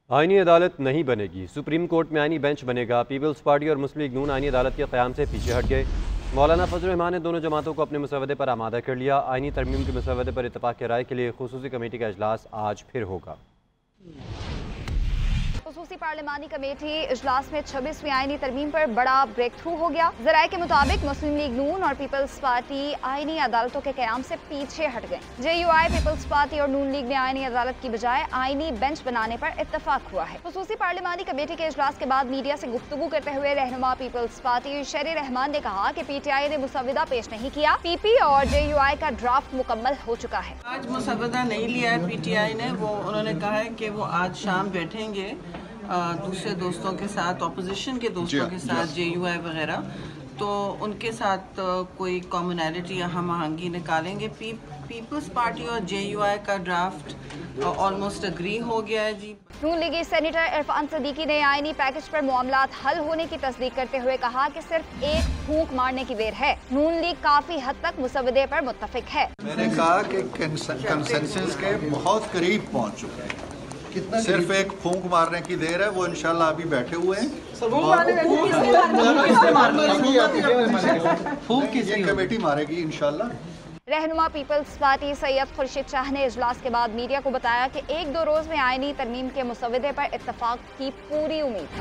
آئینی عدالت نہیں بنے گی، سپریم کورٹ میں آئینی بینچ بنے گا۔ پیپلز پارٹی اور مسلم لیگ نون آئینی عدالت کے قیام سے پیچھے ہٹ گئے۔ مولانا فضل الرحمان نے دونوں جماعتوں کو اپنے مسودے پر آمادہ کر لیا۔ آئینی ترمیم کے مسودے پر اتفاق رائے کے لیے خصوصی کمیٹی کا اجلاس آج پھر ہوگا۔ خصوصی پارلیمانی کمیٹی اجلاس میں 26ویں آئینی ترمیم پر بڑا بریک تھرو ہو گیا۔ ذرائع کے مطابق مسلم لیگ نون اور پیپلز پارٹی آئینی عدالتوں کے قیام سے پیچھے ہٹ گئے۔ J U I, peoples party اور نون لیگ نے آئینی عدالت کی بجائے آئینی بینچ بنانے پر اتفاق ہوا ہے۔ خصوصی پارلیمانی کمیٹی کے اجلاس کے بعد میڈیا سے گفتگو کرتے ہوئے رہنما پیپلز پارٹی شیر رحمان نے کہا کہ پی ٹی آئی نے مسودہ پیش نہیں کیا، پی پی اور جے یو آئی کا ڈرافٹ مکمل ہو چکا ہے۔ آج مسودہ نہیں لیا ہے پی ٹی آئی نے، انہوں نے کہا ہے کہ وہ آج شام بیٹھیں گے دوسرے دوستوں کے ساتھ، اپوزیشن کے دوستوں کے ساتھ، جے یو آئی وغیرہ، تو ان کے ساتھ کوئی کامنالٹی یا ہم آہنگی نکالیں گے۔ پیپلز پارٹی اور جے یو آئی کا ڈرافٹ آلموسٹ اگری ہو گیا ہے جی۔ نون لیگی سینیٹر عرفان صدیقی نے آئینی پیکج پر معاملات حل ہونے کی تصدیق کرتے ہوئے کہا کہ صرف ایک پھونک مارنے کی دیر ہے۔ نون لیگ کافی حد تک مسودے پر متفق ہے۔ میں نے کہا کہ کنسنسس کے بہت قریب پہنچ چکے ہیں، صرف ایک پھونک مارنے کی دیر ہے۔ وہ انشاءاللہ ابھی بیٹھے ہوئے ہیں، یہ کمیٹی مارے گی انشاءاللہ۔ رہنما پیپلز پارٹی سید خورشید شاہ نے اجلاس کے بعد میڈیا کو بتایا کہ ایک دو روز میں آئینی ترمیم کے مسودے پر اتفاق کی پوری امید ہے۔